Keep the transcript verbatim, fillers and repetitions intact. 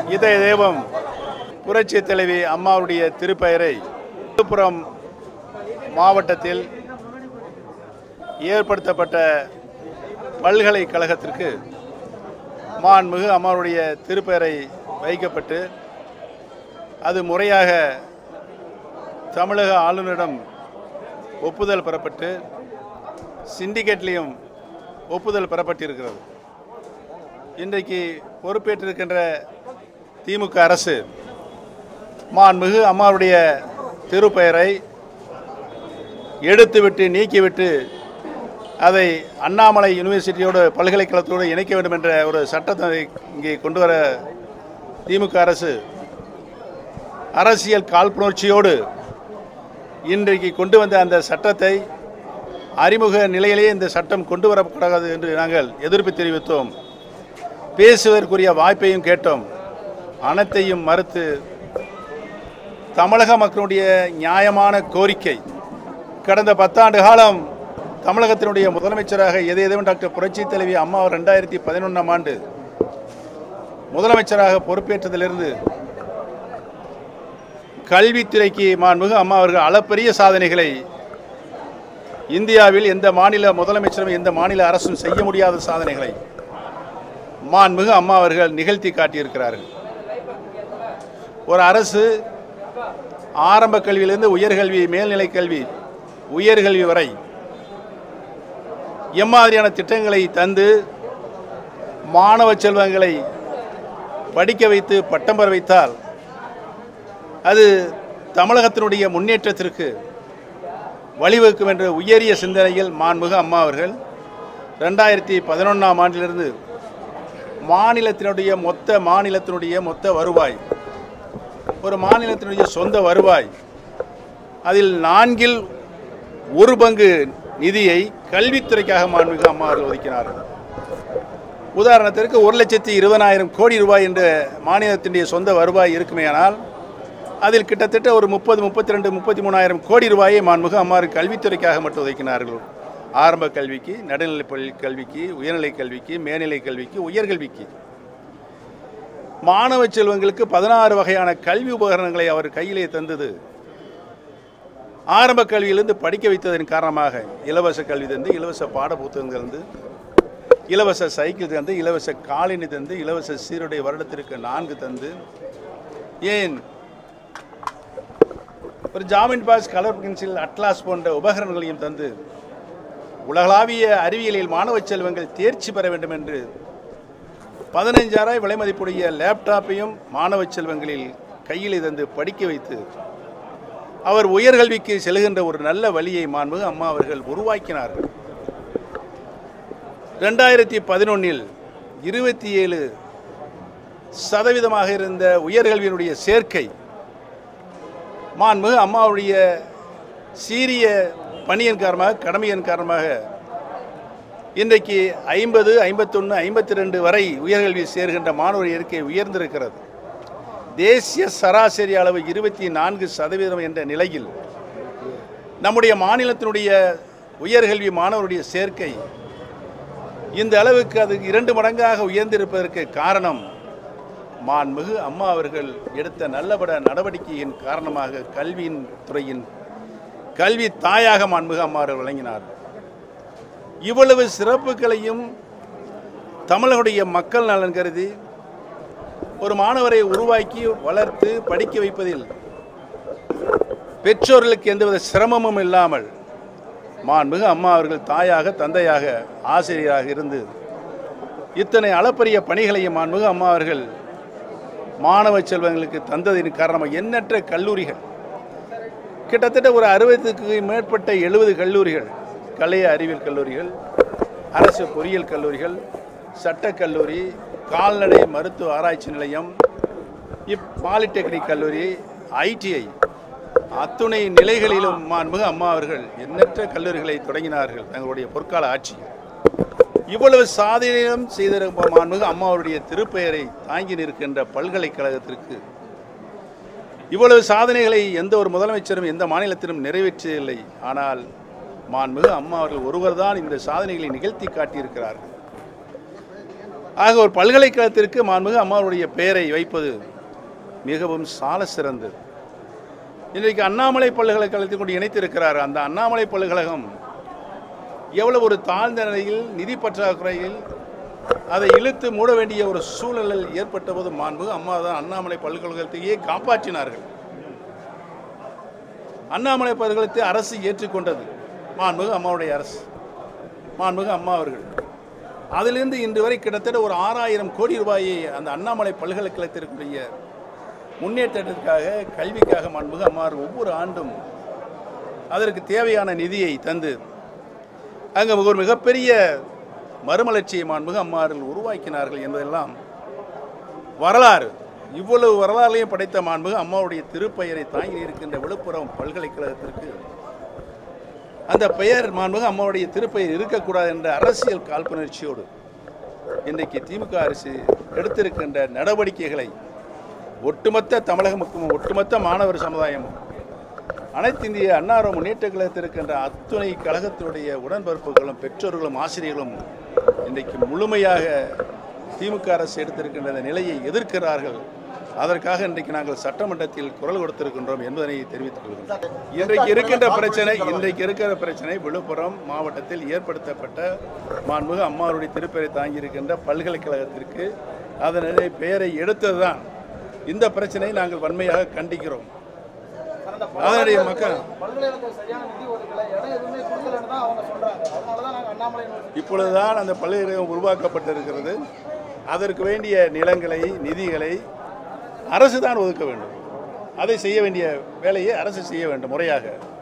இதய தெய்வம் புரட்சி தலைவி அம்மாவுடைய திருப்பெயரை விழுப்புரம் மாவட்டத்தில் ஏற்படுத்தப்பட்ட பல்கலைக்கழகத்திற்கு மாண்புமிகு அம்மாவுடைய திருப்பெயரை வைக்கப்பட்டு அது முறையாக தமிழக ஆளுநரிடம் ஒப்புதல் பெறப்பட்டு சிண்டிகேட்லேயும் ஒப்புதல் பெறப்பட்டிருக்கிறது. இன்றைக்கு பொறுப்பேற்றிருக்கின்ற திமுக அரசு மாண்புமிகு அம்மாவுடைய திருப்பெயரை எடுத்துவிட்டு நீக்கிவிட்டு அதை அண்ணாமலை யூனிவர்சிட்டியோடு பல்கலைக்கழகத்தோடு இணைக்க வேண்டும் என்ற ஒரு சட்டத்தை இங்கே கொண்டு வர திமுக அரசு அரசியல் காழ்ப்புணர்ச்சியோடு இன்றைக்கு கொண்டு வந்த அந்த சட்டத்தை அறிமுக நிலையிலேயே இந்த சட்டம் கொண்டு வரக்கூடாது என்று நாங்கள் எதிர்ப்பு தெரிவித்தோம். பேசுவதற்குரிய வாய்ப்பையும் கேட்டோம். அனைத்தையும் மறுத்து தமிழக மக்களுடைய நியாயமான கோரிக்கை, கடந்த பத்தாண்டு காலம் தமிழகத்தினுடைய முதலமைச்சராக எதை எதுவும் டாக்டர் புரட்சி தலைவி அம்மா ரெண்டாயிரத்தி பதினொன்றாம் ஆண்டு முதலமைச்சராக பொறுப்பேற்றதிலிருந்து கல்வித்துறைக்கு மாண்புமிகு அம்மா அவர்கள் அளப்பரிய சாதனைகளை இந்தியாவில் எந்த மாநில முதலமைச்சரும் எந்த மாநில அரசும் செய்ய முடியாத சாதனைகளை மாண்புமிகு அம்மா அவர்கள் நிகழ்த்தி காட்டியிருக்கிறார்கள். ஒரு அரசு ஆரம்ப கல்வியிலிருந்து உயர்கல்வி, மேல்நிலை கல்வி, உயர்கல்வி வரை எம்மாதிரியான திட்டங்களை தந்து மாணவ செல்வங்களை படிக்க வைத்து பட்டம் பெற வைத்தால் அது தமிழகத்தினுடைய முன்னேற்றத்திற்கு வழிவகுக்கும் என்ற உயரிய சிந்தனையில் மாண்புமிகு அம்மா அவர்கள் ரெண்டாயிரத்தி பதினொன்றாம் ஆண்டிலிருந்து மாநிலத்தினுடைய மொத்த மாநிலத்தினுடைய மொத்த வருவாய், ஒரு மாநிலத்தினுடைய சொந்த வருவாய், அதில் நான்கில் ஒரு பங்கு நிதியை கல்வித்துறைக்காக மாண்புமிகு அம்மா அவர்கள் ஒதுக்கினார்கள். உதாரணத்திற்கு ஒரு லட்சத்தி இருபதாயிரம் கோடி ரூபாய் என்ற மாநிலத்தினுடைய சொந்த வருவாய் இருக்குமேயானால் அதில் கிட்டத்தட்ட ஒரு முப்பது முப்பத்தி ரெண்டு முப்பத்தி மூணாயிரம் கோடி ரூபாயை மாண்புமிகு அம்மா கல்வித்துறைக்காக மட்டும் ஒதுக்கினார்கள். ஆரம்ப கல்விக்கு, நடுநிலைப்பள்ளி கல்விக்கு, உயர்நிலை கல்விக்கு, மேல்நிலை கல்விக்கு, உயர்கல்விக்கு. மாணவ செல்வங்களுக்கு பதினாறு வகையான கல்வி உபகரணங்களை அவர் கையிலே தந்தது ஆரம்ப கல்வியிலிருந்து படிக்க வைத்ததன் காரணமாக இலவச கல்வி தந்து, இலவச பாட புத்தகங்கள் தந்து, இலவச சைக்கிள் தந்து, இலவச காலணி தந்து, இலவச சீருடை வருடத்திற்கு நான்கு தந்து, ஏன் ஒரு ஜாமின் பாஸ், கலர் பென்சில், அட்லாஸ் போன்ற உபகரணங்களையும் தந்து உலகளாவிய அறிவியலில் மாணவ செல்வங்கள் தேர்ச்சி பெற வேண்டும் என்று பதினைஞ்சாயிரம் விலை மதிப்புடைய லேப்டாப்பையும் மாணவ செல்வங்களில் கையில் தந்து படிக்க வைத்து அவர் உயர்கல்விக்கு செல்கின்ற ஒரு நல்ல வழியை மாண்புமிகு அம்மா அவர்கள் உருவாக்கினார்கள். ரெண்டாயிரத்தி பதினொன்னில் இருபத்தி ஏழு சதவீதமாக இருந்த உயர்கல்வியினுடைய சேர்க்கை மாண்புமிகு அம்மாவுடைய சீரிய பணியின் காரணமாக, கடமையின் காரணமாக இன்றைக்கு ஐம்பது ஐம்பத்தொன்று ஐம்பத்தி ரெண்டு வரை உயர்கல்வி சேர்கின்ற மாணவர் எண்ணிக்கை உயர்ந்திருக்கிறது. தேசிய சராசரி அளவு இருபத்தி நான்கு சதவீதம் என்ற நிலையில் நம்முடைய மாநிலத்தினுடைய உயர்கல்வி மாணவருடைய சேர்க்கை இந்த அளவுக்கு அது இரண்டு மடங்காக உயர்ந்திருப்பதற்கு காரணம் மாண்புமிகு அம்மா அவர்கள் எடுத்த நல்லபட நடவடிக்கையின் காரணமாக கல்வியின் துறையின் கல்வி தாயாக மாண்புமிகு அம்மா அவர்கள் வழங்கினார். இவ்வளவு சிறப்புகளையும் தமிழனுடைய மக்கள் நலன் கருதி ஒரு மாணவரை உருவாக்கி வளர்த்து படிக்க வைப்பதில் பெற்றோர்களுக்கு எந்தவித சிரமமும் இல்லாமல் மாண்புமிகு அம்மா அவர்கள் தாயாக, தந்தையாக, ஆசிரியராக இருந்து இத்தனை அளப்பரிய பணிகளையும் மாண்புமிகு அம்மா அவர்கள் மாணவ செல்வங்களுக்கு தந்ததின் காரணமாக எண்ணற்ற கல்லூரிகள், கிட்டத்தட்ட ஒரு அறுபதுக்கு மேற்பட்ட எழுபது கல்லூரிகள், கலை அறிவியல் கல்லூரிகள், அரசு பொறியியல் கல்லூரிகள், சட்டக்கல்லூரி, கால்நடை மருத்துவ ஆராய்ச்சி நிலையம், இப் பாலிடெக்னிக் கல்லூரி, ஐடிஐ அத்துணை நிலைகளிலும் மாண்புமிகு அம்மா அவர்கள் எண்ணற்ற கல்லூரிகளை தொடங்கினார்கள் தங்களுடைய பொற்கால ஆட்சி. இவ்வளவு சாதனையும் செய்திருக்கும் மாண்புமிகு அம்மா அவருடைய திருப்பெயரை தாங்கி நிற்கின்ற பல்கலைக்கழகத்திற்கு இவ்வளவு சாதனைகளை எந்த ஒரு முதலமைச்சரும் எந்த மாநிலத்திலும் நிறைவேற்றவில்லை. ஆனால் மாண்புமிகு அம்மா அவர்கள் ஒருவர் தான் இந்த சாதனைகளை நிகழ்த்தி காட்டியிருக்கிறார்கள். ஆக ஒரு பல்கலைக்கழகத்திற்கு மாண்புமிகு அம்மாவுடைய பெயரை வைப்பது மிகவும் சால சிறந்தது. இன்றைக்கு அண்ணாமலை பல்கலைக்கழகத்தை கொண்டு இணைத்திருக்கிறார். அந்த அண்ணாமலை பல்கழகம் எவ்வளவு ஒரு தாழ்ந்த நிலையில், நிதி பற்றாக்குறையில் அதை இழுத்து மூட வேண்டிய ஒரு சூழலில் ஏற்பட்ட போது மாண்புமிகு அம்மா தான் அண்ணாமலை பல்கலைக்கழகத்தையே காப்பாற்றினார்கள். அண்ணாமலை பல்கலைக்கழகத்தை அரசு ஏற்றுக்கொண்டது மாண்புமிகு அம்மாவுடைய அரசு, மாண்புமிகு அம்மா அவர்கள். அதிலிருந்து இன்று வரை கிட்டத்தட்ட ஒரு ஆறாயிரம் கோடி ரூபாயை அந்த அண்ணாமலை பல்கலைக்கழகத்திற்குரிய முன்னேற்றத்திற்காக, கல்விக்காக மாண்புமிகு அம்மா ஒவ்வொரு ஆண்டும் அதற்கு தேவையான நிதியை தந்து அங்கே ஒரு மிகப்பெரிய மறுமலர்ச்சியை மாண்புமிகு அம்மார்கள் உருவாக்கினார்கள் என்பதெல்லாம் வரலாறு. இவ்வளவு வரலாறையும் படைத்த மாண்புமிகு அம்மாவுடைய திருப்பெயரை தாங்கி இருக்கின்ற விழுப்புரம் பல்கலைக்கழகத்திற்கு அந்த பெயர் மாண்புமிகு அம்மாவுடைய திருப்பெயர் இருக்கக்கூடாது என்ற அரசியல் காழ்ப்புணர்ச்சியோடு இன்றைக்கு திமுக அரசு எடுத்திருக்கின்ற நடவடிக்கைகளை ஒட்டுமொத்த தமிழக மக்களும், ஒட்டுமொத்த மாணவர் சமுதாயமும், அனைத்து இந்திய அன்னார முன்னேற்ற கழகத்தில் இருக்கின்ற அத்துணை கழகத்தினுடைய உடன்பிறப்புகளும், பெற்றோர்களும், ஆசிரியர்களும் இன்றைக்கு முழுமையாக திமுக அரசு எடுத்திருக்கின்ற அந்த நிலையை எதிர்க்கிறார்கள். அதற்காக இன்றைக்கு நாங்கள் சட்டமன்றத்தில் குரல் கொடுத்திருக்கின்றோம் என்பதனை தெரிவித்துக் கொள்கிறோம். இன்றைக்கு இருக்கின்ற பிரச்சனை இன்றைக்கு இருக்கிற பிரச்சனை விழுப்புரம் மாவட்டத்தில் ஏற்படுத்தப்பட்ட மாண்புமிகு அம்மாவுடைய திருப்பெயரை தாங்கியிருக்கின்ற பல்கலைக்கழகத்திற்கு அதனுடைய பெயரை எடுத்ததுதான். இந்த பிரச்சனையை நாங்கள் வன்மையாக கண்டிக்கிறோம். அதனுடைய மக்கள் இப்பொழுதுதான் அந்த பல்கலைக்கழகம் உருவாக்கப்பட்டிருக்கிறது. அதற்கு வேண்டிய நிலங்களை, நிதிகளை அரசு தான் ஒதுக்க வேண்டும். அதை செய்ய வேண்டிய வேலையை அரசு செய்ய வேண்டும் முறையாக.